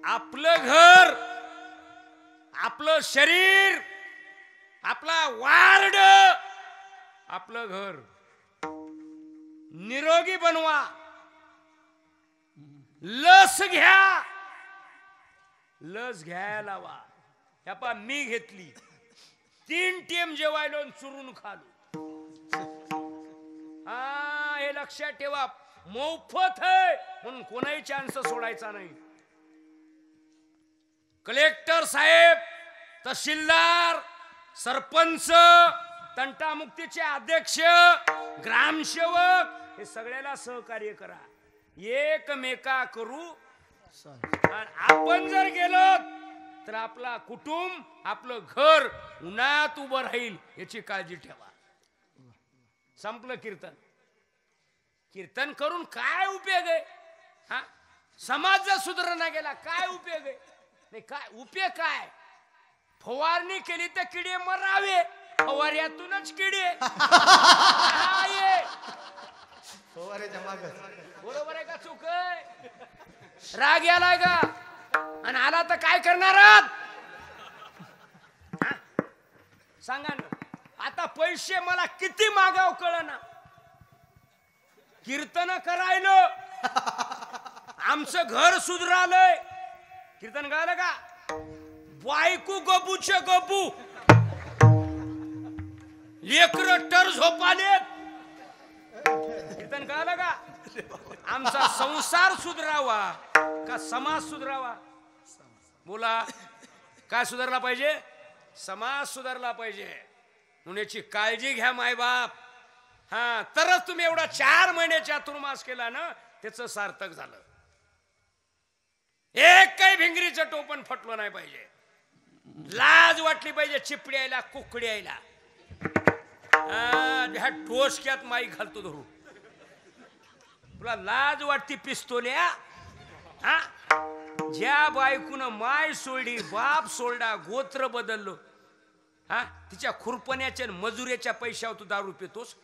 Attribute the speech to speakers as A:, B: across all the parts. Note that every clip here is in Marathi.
A: आपलं घर, आपलं शरीर, आपला वार्ड, आपलं घर निरोगी बनवा. लस घ्या, लस घ्यायला लावा. ह्या पा मी घेतली, 3 टेम जेवायलो चुरून खालो. हा, हे लक्षात ठेवा. मोफत आहे म्हणून कोणाही चान्स सोडायचा नाही. कलेक्टर साहेब, तहसीलदार, सरपंच, तंटामुक्तीचे अध्यक्ष, ग्रामसेवक हे सगळ्याला सहकार्य करा. एकमेका करू. आपण जर गेलो तर आपला कुटुंब, आपलं घर उन्हात उभं राहील याची काळजी ठेवा. संपलं कीर्तन. कीर्तन करून काय उपयोग आहे? हा, समाज जर सुधारणा गेला काय उपयोग आहे? नाही, काय उपयोग काय? फवारणी केली तर किडे मरावे, फवाऱ्यातूनच किडे. बरोबर आहे का चूक आहे? राग यालाय का? आणि आला तर काय करणार आहात? सांगा ना. आता पैसे मला किती मागाव कळना. कीर्तन करायलो, आमचं घर सुधरालंय. कीर्तन कळलं का? बायको गबूचे गबू, लेकर टर झोपालेत. कीर्तन कळलं का? आमचा संसार सुधरावा का समाज सुधरावा? बोला, काय सुधारला पाहिजे? समाज सुधारला पाहिजे. म्हणून याची काळजी घ्या मायबाप. हा, तरच तुम्ही एवढा 4 महिने चातुर्मास केला ना, त्याचं सार्थक झालं. एक काही भिंगरीचं टोपण फटलं नाही पाहिजे. लाज वाटली पाहिजे चिपड्यायला, कुकड्यायला. ह्या टोसक्यात माई घालतो धरू. तुला लाज वाटती पिस्तोल्या? हा, ज्या बायकून माय सोडली, बाप सोडला, गोत्र बदललो, हा, तिच्या खुरपण्याच्या मजुऱ्याच्या पैशावर तू दारू पितोस.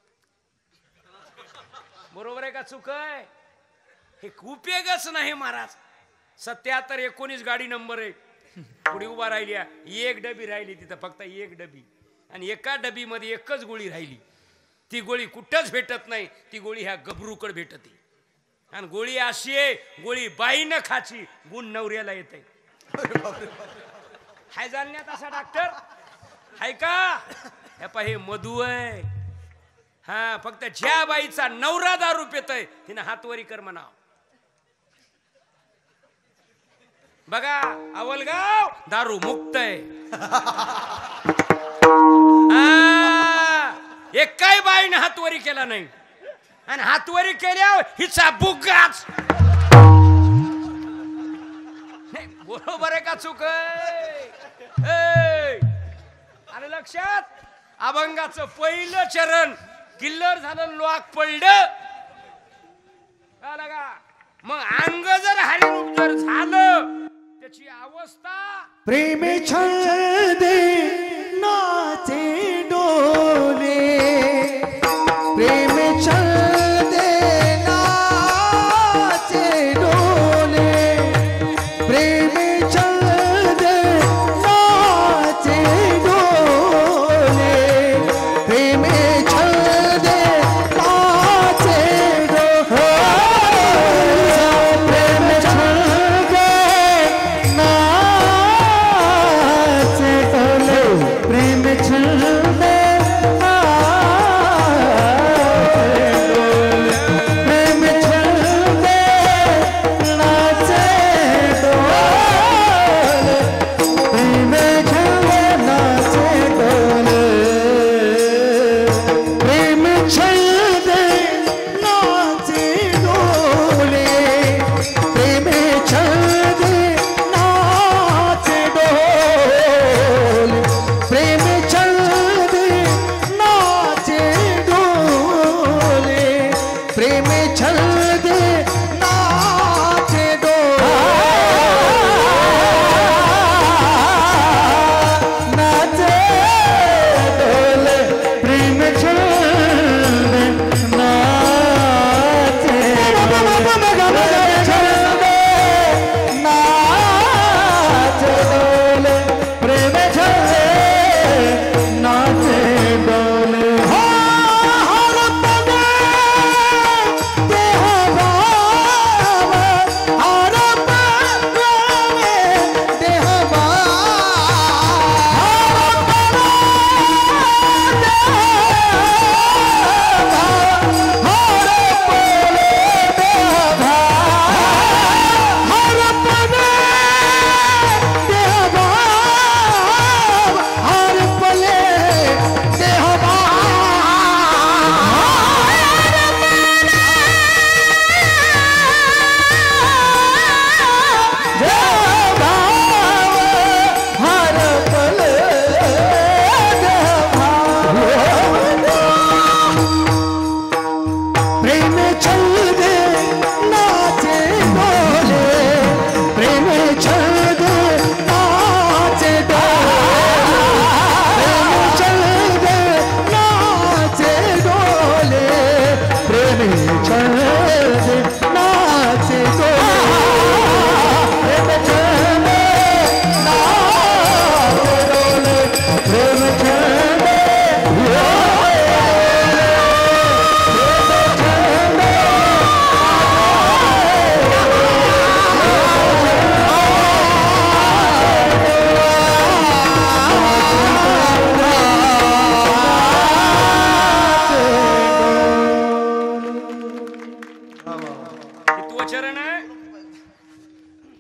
A: बरोबर आहे का चूक आहे? हे उपयोगच नाही महाराज. 77-19 गाडी नंबर आहे. पुढे उभा राहिली, 1 डबी राहिली तिथं, फक्त 1 डबी. आणि एका डबीमध्ये एकच गोळी राहिली. ती गोळी कुठंच भेटत नाही. ती गोळी ह्या गबरूकडे भेटते. आणि गोळी अशी आहे, गोळी बाईनं खाची, गुण नवऱ्याला येते. हाय जाणण्यात असा डॉक्टर हाय का? हे मधु आहे. हा, फक्त ज्या बाईचा नवरा दारू पितोय तिनं हातवरी कर म्हणाव. बघा, अवलगाव दारू मुक्त आहे. एक काही बाईने हातवरी केला नाही. आणि हातवरी केल्यावर हिचा बुगाच. बरोबर आहे का चूक आहे? आणि लक्षात, अभंगाचं पहिलं चरण किल्लर झालं, लॉक पडलं का? मग अंग जर हरिरूप जर झालं, त्याची अवस्था
B: प्रेमे छंदे नाचे डोले, प्रेमे छंदे नाचे डोले, प्रेमे छंदे नाचे डोले, प्रेमे छंदे नाचे डोले, प्रेमे छंदे नाचे डोले.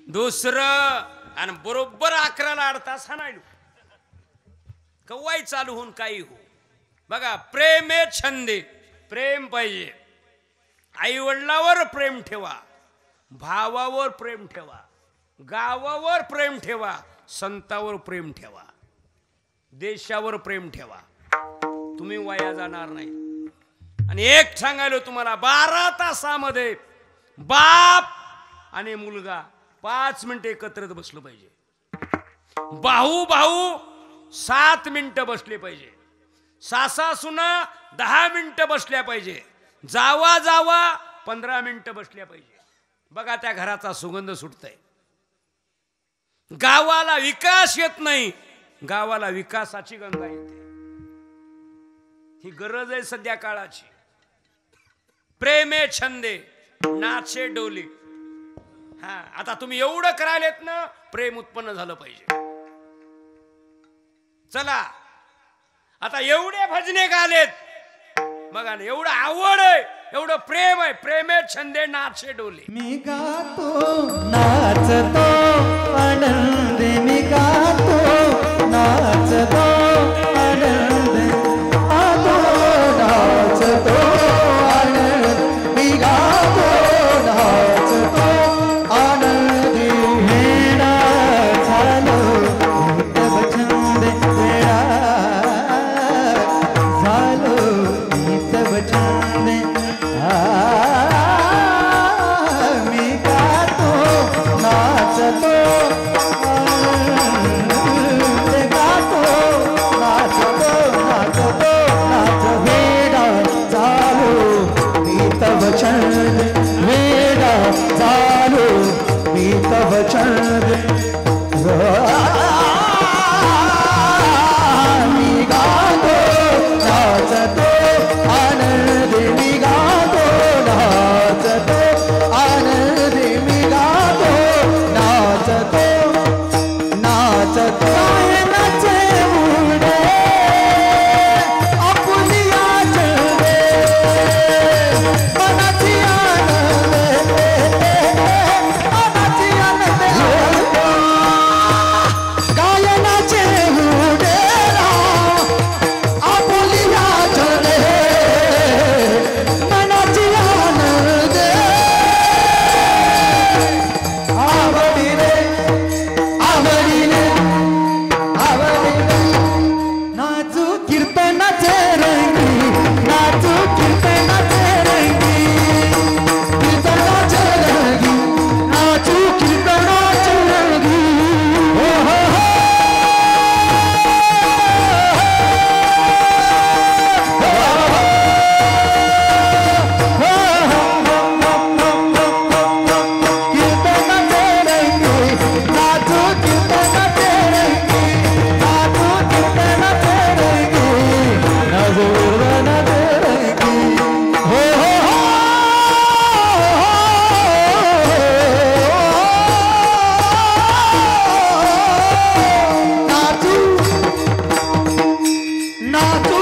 A: दुसरं आणि बरोबर 11ला अडतास हाणायलो कवाई चालू होऊन काही हो. बघा प्रेम आहे छंदे, प्रेम पाहिजे. आई वडिलावर प्रेम ठेवा, भावावर प्रेम ठेवा, गावावर प्रेम ठेवा, संतावर प्रेम ठेवा, देशावर प्रेम ठेवा. तुम्ही वाया जाणार नाही. आणि एक सांगायलो तुम्हाला, 12 तासामध्ये बाप आणि मुलगा 5 मिनिटं एकत्रित बसलं पाहिजे. भाऊ भाऊ 7 मिनिटं बसले पाहिजे. सासा सुना 10 मिनिटं बसल्या पाहिजे. जावा जावा 15 मिनिटं बसल्या पाहिजे. बघा त्या घराचा सुगंध सुटतय. गावाला विकास येत नाही, गावाला विकासाची गंगा येते. ही गरज आहे सध्या काळाची. प्रेमे छंदे नाचे डोले. हा आता तुम्ही एवढं करायलेत ना, प्रेम उत्पन्न झालं पाहिजे. चला आता एवढे भजने गालेत बघा ना, एवढं आवड आहे, एवढं प्रेम आहे. प्रेमे छंदे नाचे डोले.
B: मी गातो नाचतो आनंद, मी गातो नाचतो आनंद, गातो नाचतो आनंद, मी गातो नाचतो आनंद. वेडा झालो तब छंद, वेडा झालो तब छंद. मी गातो नाचतो गातो नाचतो नाचतो नाच. वेडा झालो मी तब छंद, वेडा झालो मी तब छंद. मी गातो नाचतो आनंद, मी गातो नाचतो आनंद, मी गातो नाचतो नाचतो. नाचे मुडे आपुलिया चढे मनाची आनंद, मनाची आनंद. गायनाचे मुडे आपुलिया चढे मनाची आनंद. आवडीने आवडीने आवडीने नाचू कीर्तनाचे रंगी, नाचू कीर्तनाचे रंगी, कीर्तनाचे रंगी, नाचू कीर्तनाचे रंगी. हो हो हो. कीर्तनाचे रंगी, नाचू कीर्तनाचे रंगी, नाचू कीर्तनाचे रंगी, नाचू कीर्तनाचे रंगी. हो हो हो. नाचू नाचू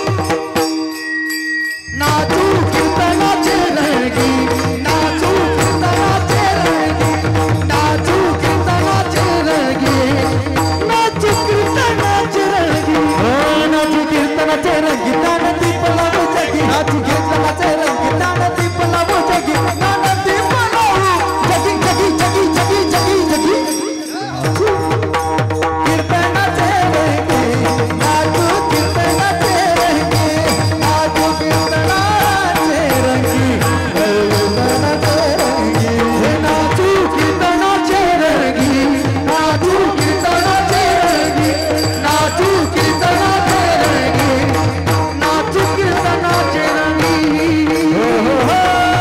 B: नाचू कीर्तनाचे रंगी, नाचू कीर्तनाचे रंगी, नाचू कीर्तनाचे रंगी, नाचू कीर्तनाचे रंगी. हो नाचू कीर्तनाचे रंगी, ज्ञान दीप लावू जगी, नाचू कीर्तनाचे रंगी, ज्ञान दीप लावू जगी, ज्ञान दीप लावू जगी जगी जगी जगी जगी जगी. नाचू कीर्तनाचे रंगी, नाचू कीर्तनाचे रंगी, नाचू कीर्तनाचे रंगी, कीर्तनाचे रंगी. नाचू कीर्तनाचे रंगी, नाचू कीर्तनाचे रंगी, नाचू कीर्तनाचे रंगी, नाचू कीर्तनाचे रंगी. हो हो हो.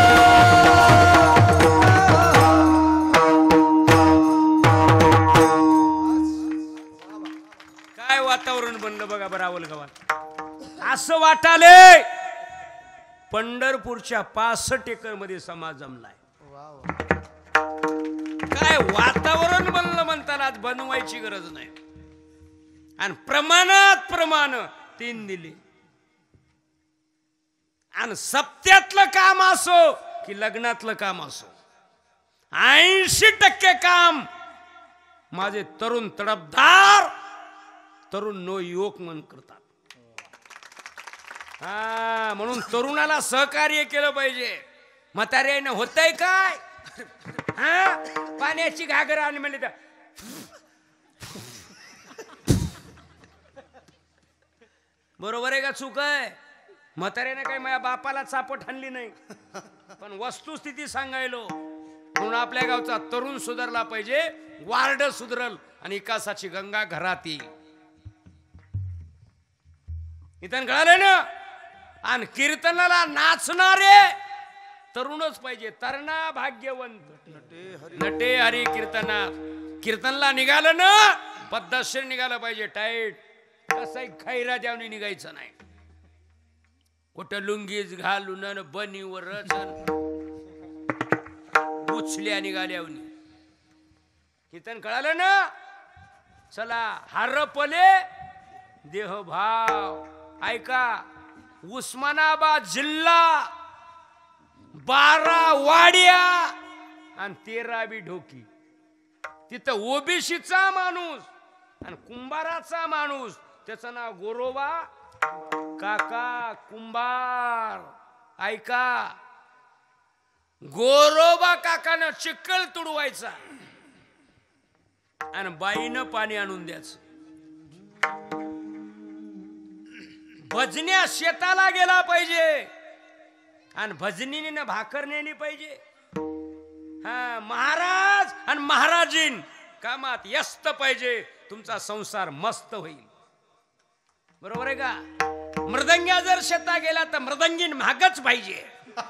A: काय वातावरण बनलं बघा बरं आवलगावात. असं वाटाले पंढरपूरच्या 65 एकर मध्ये समाज जमलाय. काय वातावरण बनलं म्हणताना आज बनवायची गरज नाही. आणि प्रमाणात प्रमाण 3 दिली. आणि सप्त्यातलं काम असो की लग्नातलं काम असो, 80% काम माझे तरुण तडफदार तरुण नो युवक म्हणून करतात. हा म्हणून तरुणाला सहकार्य केलं पाहिजे. म्हाताऱ्यानं होतंय काय, हा पाण्याची घागर आणि म्हणले तर बरोबर आहे का चूक आहे. म्हाताऱ्याने काही माझ्या बापाला चापट हाणली नाही, पण वस्तुस्थिती सांगायलो. म्हणून आपल्या गावचा तरुण सुधारला पाहिजे, वार्ड सुधरल आणि विकासाची गंगा घरात येईल. इथं कळालं ना. आणि कीर्तनाला नाचणारे तरुणच पाहिजे. तरणा भाग्यवंत नटे हरी कीर्तना. कीर्तनला निघालं ना पद्धतशीर निघालं पाहिजे. टाईट कसंही खैरा द्यावणी निघायचं नाही. कुठं लुंगीच घालून बनीवर उचल्या निघाल्यावनी. कीर्तन कळालं ना. चला हरपले देहभाव. ऐका, उस्मानाबाद जिल्हा 12 वाड्या आणि 13 बी ढोकी. तिथं ओबीसीचा माणूस आणि कुंभाराचा माणूस, त्याचं नाव गोरोबा काका कुंभार. ऐका, गोरोबा काकानं चिखल तुडवायचा आणि बाईनं पाणी आणून द्यायचं. भजन्या शेताला गेला पाहिजे आणि भजनीने भाकर नेली पाहिजे. हा महाराज आणि महाराजीन कामात व्यस्त पाहिजे. तुमचा संसार मस्त होईल. बरोबर आहे का. मृदंग्या जर शेता गेला तर मृदंगीन महागच पाहिजे.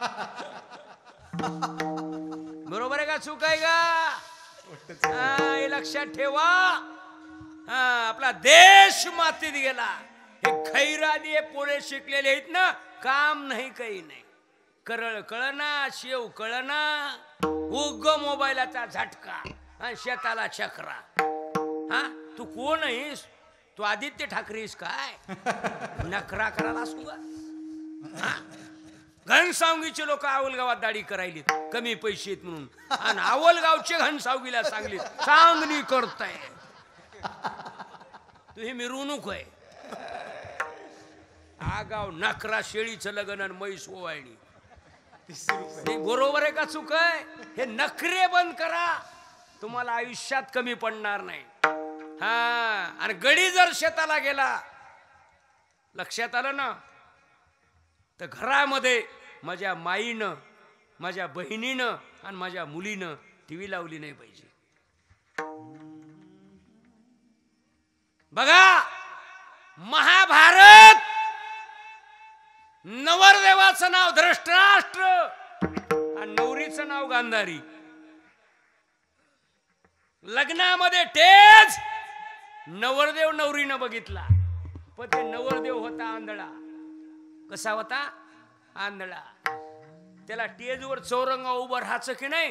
A: बरोबर आहे का चूक आहे का. हे लक्षात ठेवा. आपला देश मातीत गेला. हे खैरादी पोळे शिकलेले आहेत ना, काम नाही काही नाही. करळ कळना, शेव कळना, उग मोबाईलाचा झटका आणि शेताला चक्रा. हा तू कोण आहेस. तू आदित्य ठाकरेस काय. नखरा करायला असू का. घनसावंगीचे लोक आवलगावात दाढी करायली कमी पैसे आहेत म्हणून, आणि आवलगावचे घनसावंगीला सांगली चांगली करताय. तू ही मिरवणूक आहे. आगाव नखरा शेळीचं लग्न आणि म्हैस ओवाळणी. बरोबर आहे का चूक आहे. हे नखरे बंद करा, तुम्हाला आयुष्यात कमी पडणार नाही. हा आणि गडी जर शेताला गेला, लक्षात आलं ना, तर घरामध्ये माझ्या माईनं, माझ्या बहिणीनं आणि माझ्या मुलीनं टीव्ही लावली नाही पाहिजे. बघा महाभारत, नवरदेवाचं नाव धृतराष्ट्र आणि नवरीचं नाव गांधारी. लग्नामध्ये तेच नवरदेव नवरीनं बघितला, पण ते नवरदेव होता आंधळा. कसा होता. आंधळा. त्याला टेजवर चौरंगा उभं राहायचं की नाही.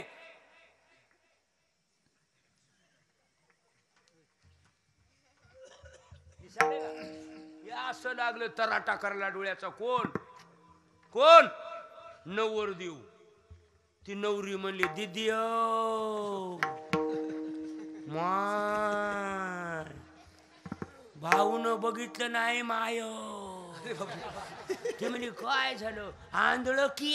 A: असं लागलं तराटा करायला डोळ्याचा. कोण कोण. नवरदेव. ती नवरी म्हणली दिदी माय भाऊन बघितलं नाही माय. ते म्हणे काय झालं. आंधळ की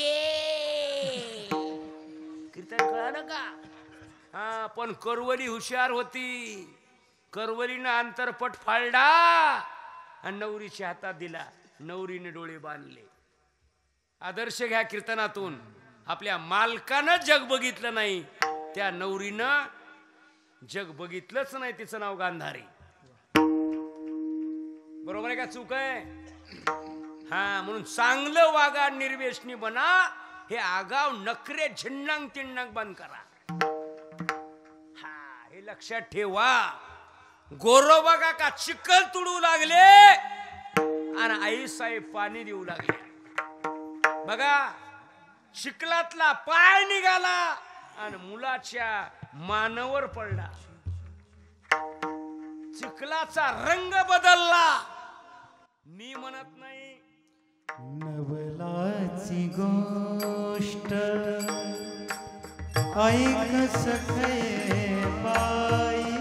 A: कीर्तन कळालं का. हा पण करवली हुशार होती. करवलीनं अंतरपट फाळला आणि नवरीच्या हातात दिला. नवरीने डोळे बांधले. आदर्श घ्या कीर्तनातून. आपल्या मालकानं जग बघितलं नाही, त्या नवरीनं जग बघितलंच नाही. तिचं नाव गांधारी. बरोबर आहे का चूक आहे. हा म्हणून चांगलं वागा, निर्वेशनी बना. हे आगाव नखरे झिण्णांग तिण्णांग बंद करा. हा हे लक्षात ठेवा. गोरोबा काका चिखल तुडू लागले आणि आई साहेब पाणी देऊ लागले. बघा चिखलातला पाय निघाला आणि मुलाच्या मानावर पडला. चिखलाचा रंग बदलला. मी म्हणत नाही.
B: नवलाची गोष्ट ऐक सखे बाई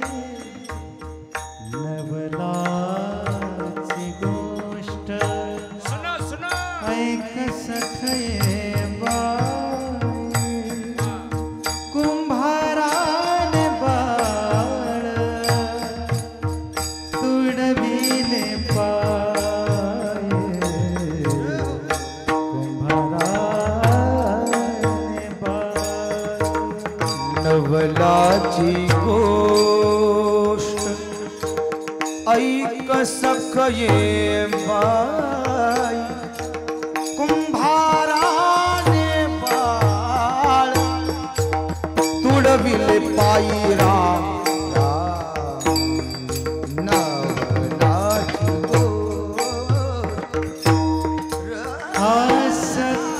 B: नवलाची गोष्ट
A: सुनो सुनो
B: ऐक सखे बाई कुंभाराने बाळ तुडविले पाय कुंभाराने बाळ
C: नवलाची गोष्ट ऐक सखये बाई कुंभाराने बाळ तुडविले पायरा नवलाची गोष्ट
B: हसत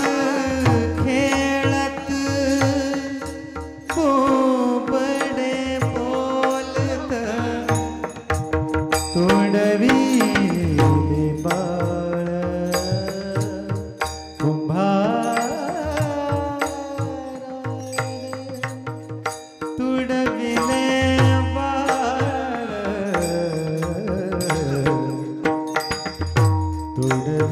B: खेळत बोबडे बोलत तुडविले बाळ कुंभाराने तुडविले बाळ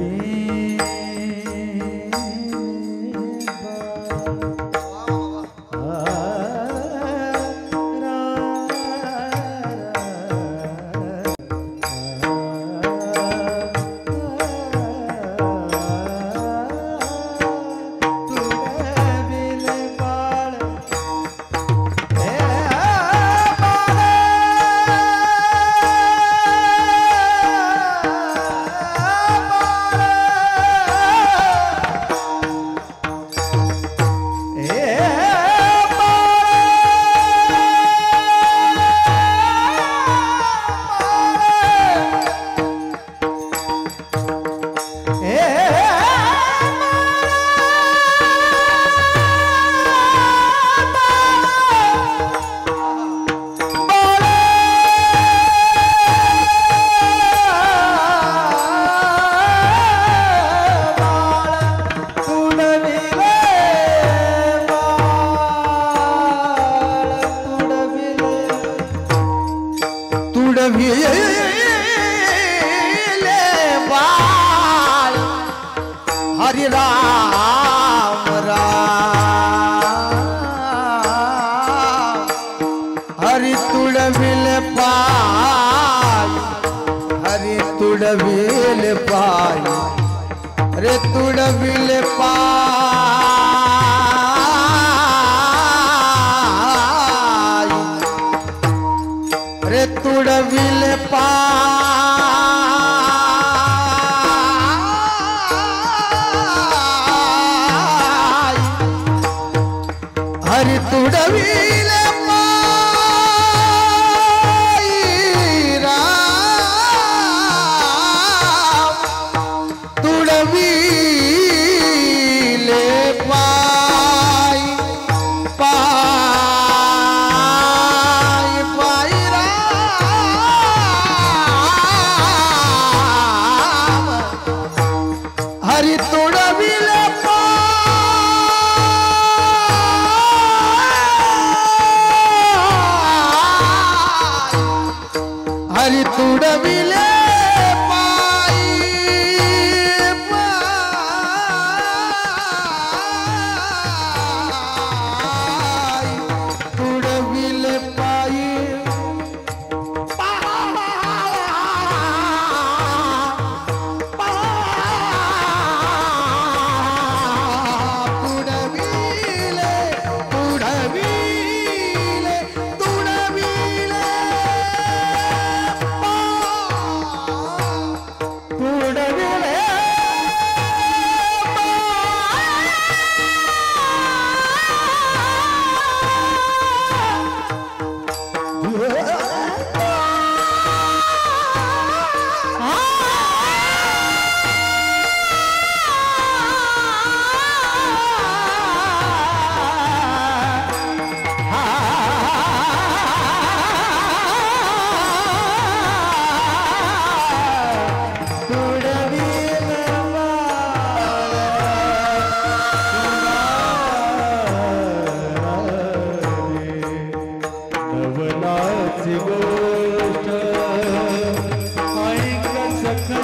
C: हरि राम राम हरि तुडविले पाय हरि तुडविले पाय रे तुडविले पाय रे तुडविले पाय हरि तुडविले पाय राम तुडविले पाय पाय पाय राम हरि तुडविले पाय
B: देवाची गोष्ट ऐक सखे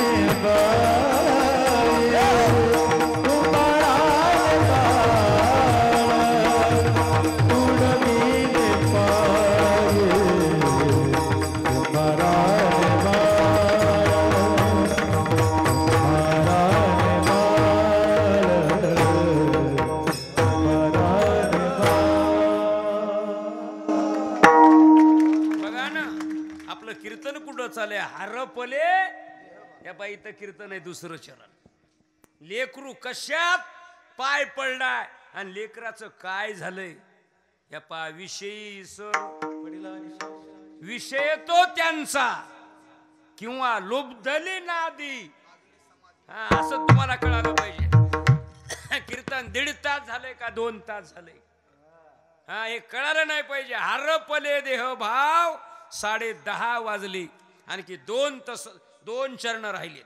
B: बाई तू बाळाले बाळ तुडवीने पाय तू बाळाले
A: बघा ना आपलं कीर्तन कुठं चालय हरपले या बाई इथं कीर्तन आहे दुसरं चरण लेकरू कशात पाय पडलाय आणि लेकराचं काय झालंय या पा विषयी सर विषय तो त्यांचा किंवा लुब्धली नादी हा असं तुम्हाला कळालं पाहिजे कीर्तन 1.5 तास झालंय का 2 तास झालंय हा हे कळालं नाही पाहिजे हरपले देह भाव 10:30 वाजली आणखी 2 चरण राहिले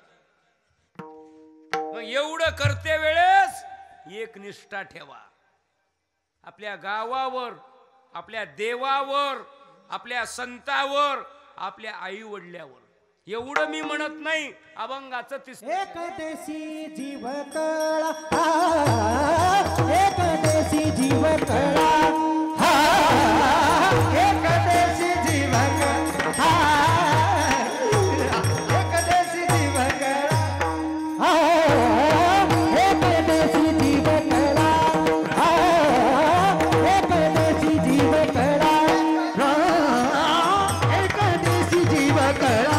A: मग एवढं करते वेळेस एक निष्ठा ठेवा आपल्या गावावर आपल्या देवावर आपल्या संतावर आपल्या आई वडिल्यावर एवढं मी म्हणत नाही अभंगाचं
B: एकदेशी जीव कळा एकदेशी जीव कळा एकदेशी जीव कळा एकदेशी जीव कळा एकदेशी जीव कळा एकदेशी जीव कळा एकदेशी जीव कळा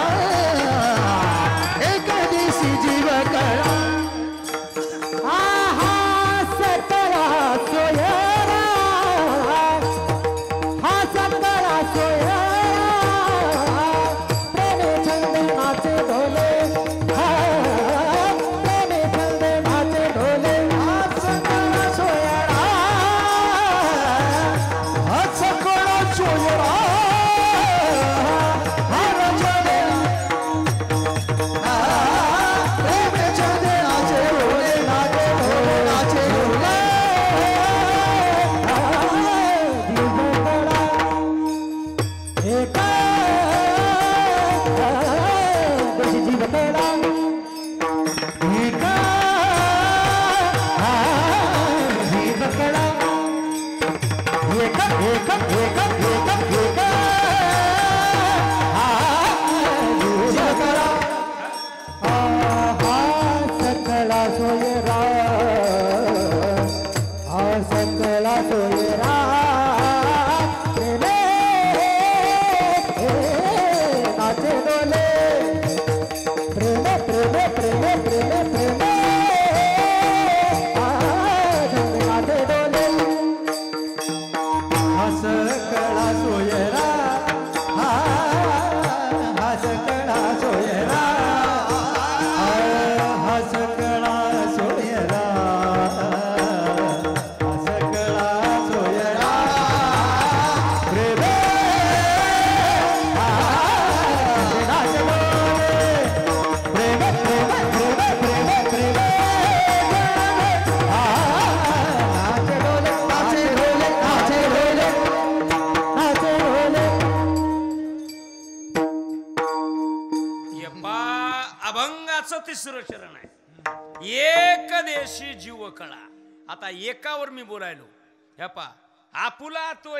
A: तिसरं चरण आहे एकदेशी जीव कळा आता एकावर मी बोलायलो ह्या पा आपुला तो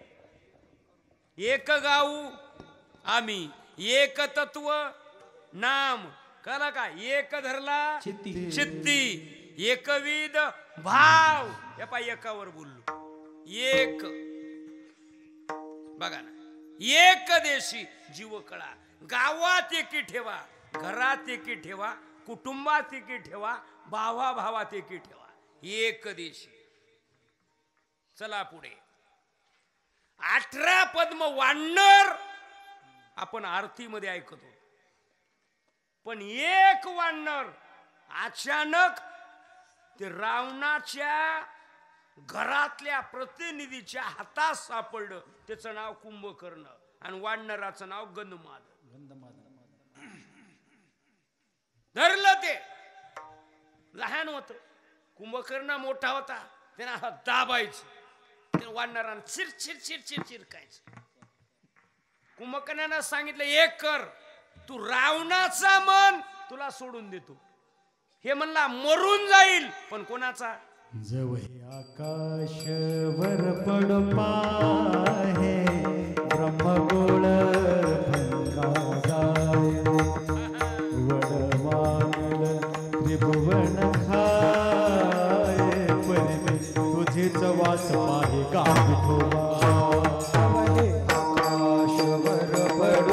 A: एक गाऊ आम्ही एक तत्व नाम कळलं का एक धरला चित्ती एकविध भाव या पा एकावर बोललो एक बघा ना एक देशी जीव कळा गावात एकी ठेवा घरात एकी ठेवा कुटुंबात एकी ठेवा भावा भावात एकी ठेवा एक देशी चला पुढे 18 पद्म वानर आपण आरतीमध्ये ऐकतो पण एक वानर अचानक ते रावणाच्या घरातल्या प्रतिनिधीच्या हातात सापडलं त्याचं नाव कुंभकर्ण आणि वानराचं नाव गंधमाद धरलं ते लहान होत कुंभकर्ण मोठा होता त्यानं हात दाबायचं वानरानं चिर चिर चिर चिर चिरकायचं कुंभकर्णानं सांगितलं एक कर, तू रावणाचा मन तुला सोडून देतो. हे म्हणला मरून जाईल, पण कोणाचा?
B: जवळ आकाश वर पड पाहे ब्रह्मगोळ वडवानल त्रिभुवन खाय परिमे तुझेच वास पाहे का विठोबा. आकाश वर पड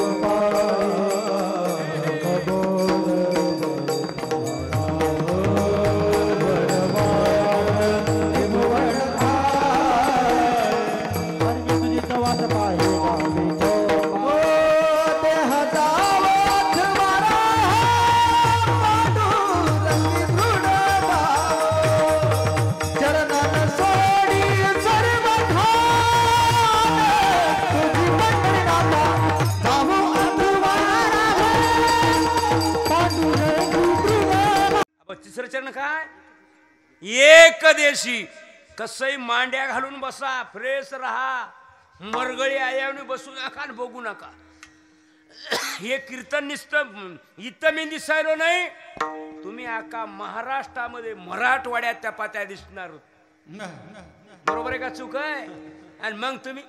A: तिसरं चरण काय? एक देशी. कसंही मांड्या घालून बसा, फ्रेश राहा, मरगळी आयावणी बसू नका आणि बघू नका. हे कीर्तन नुसतं इथं मी दिसायलो नाही, तुम्ही आका महाराष्ट्रामध्ये मराठवाड्यात त्या पात्या दिसणार. बरोबर आहे का? चूक आहे? आणि मग तुम्ही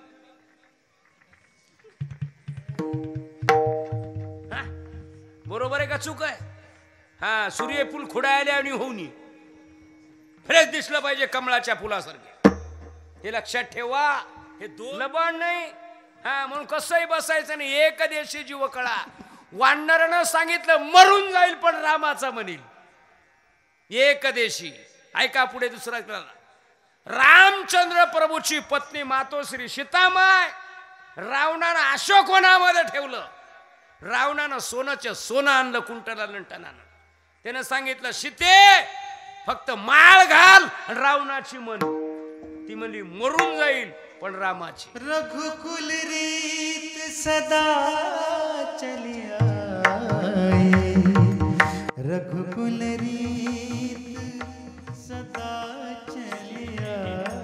A: बरोबर आहे का? चूक आहे? हा, सूर्यफूल खुडायला आणि होऊनी फ्रेश दिसलं पाहिजे कमळाच्या फुलासारखे. हे लक्षात ठेवा. हे दोन लबण नाही. हा, म्हणून कसंही बसायचं नाही. एक देशी जीव कळा. वानरानं सांगितलं मरून जाईल, पण रामाचा म्हणील. एक देशी. ऐका पुढे दुसरा. रामचंद्र प्रभूची पत्नी मातोश्री सीतामाय रावणानं अशोकवनामध्ये ठेवलं. रावणानं सोनं आणलं कुंटला लंटनानं. त्यानं सांगितलं सीते फक्त माळ घाल. रावणाची मन ती म्हणली मरून जाईल, पण रामाची.
B: रघुकुल रीत सदा चलिया, रघुकुल रीत सदा चलिया,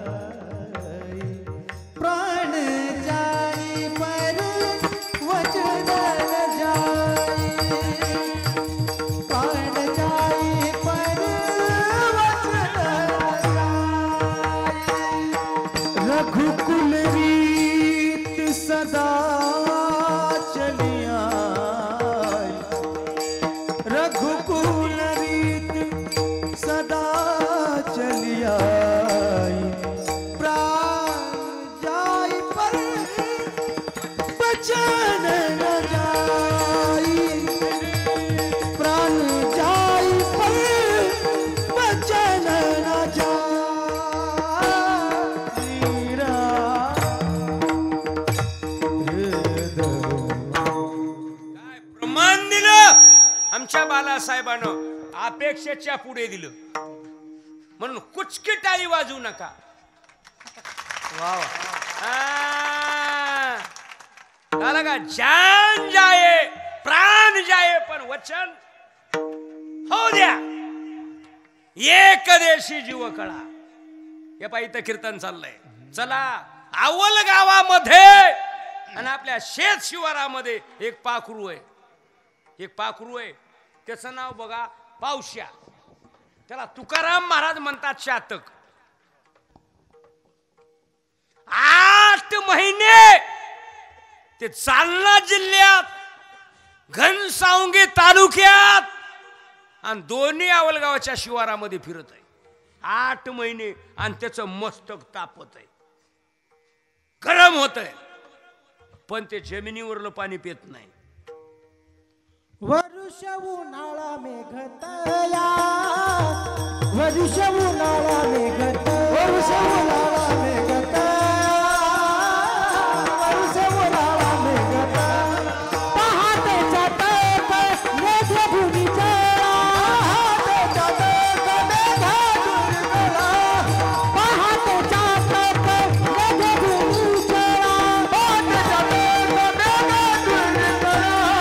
B: प्राण जाई पर वचन जाई, प्राण जाई पर वचन जाई, रघुकुल रीत सदा चलिया, रघुकुल रीत सदा चलिया, प्राण जाई पर वचन न जाई, प्राण जाई पर वचन न जाई.
A: काय प्रमाण दिलं आमच्या बालासाहेबानं, अपेक्षेच्या पुढे दिलं. म्हणून कुचकी टाळी वाजवू नका. झालं का? जान जाये प्राण जाये, पण वचन हो द्या. एक देशी जीव कळा. हे पाय इथं कीर्तन चाललंय. चला आवल गावामध्ये आणि आपल्या शेत शिवारामध्ये एक पाखरू आहे. एक पाखरू आहे, त्याचं नाव बघा पावश्या. त्याला तुकाराम महाराज म्हणतात चातक. 8 महिने ते जालना जिल्ह्यात घनसावंगी तालुक्यात आणि दोन्ही आवलगावाच्या शिवारामध्ये फिरत आहे. 8 महिने आणि त्याचं मस्तक तापत आहे, गरम होत आहे, पण ते जमिनीवरलं पाणी पित नाही.
B: वरुष उन्हाळा मेघतया, वरुष उन्हाळा मेघत, वरुष उन्हाळा मेघत, वरुष उन्हाळा मेघत, पहाटेच्या तळक मेघभूमीच्या, पहाटेच्या तळक मेघभूमीच्या, पहाटेच्या तळक मेघभूमीच्या, पहाटेच्या तळक मेघभूमीच्या.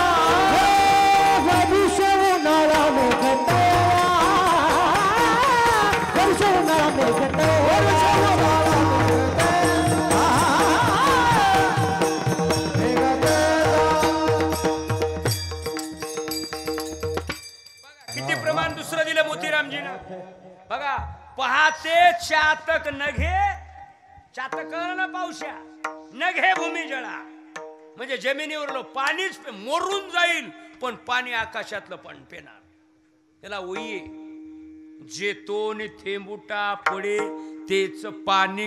B: वरुष उन्हाळा मेघत, वरुष उन्हाळा मेघत, वरुष उन्हाळा मेघत.
A: पहाते चातक नघे, चातक ना पावश्या, नघे भूमी जळा, म्हणजे जमिनीवरलं पाणीच मोरून जाईल, पण पाणी आकाशातलं पण पेणार. त्याला ओये जे तो थेंबुटा पडे तेच पाणी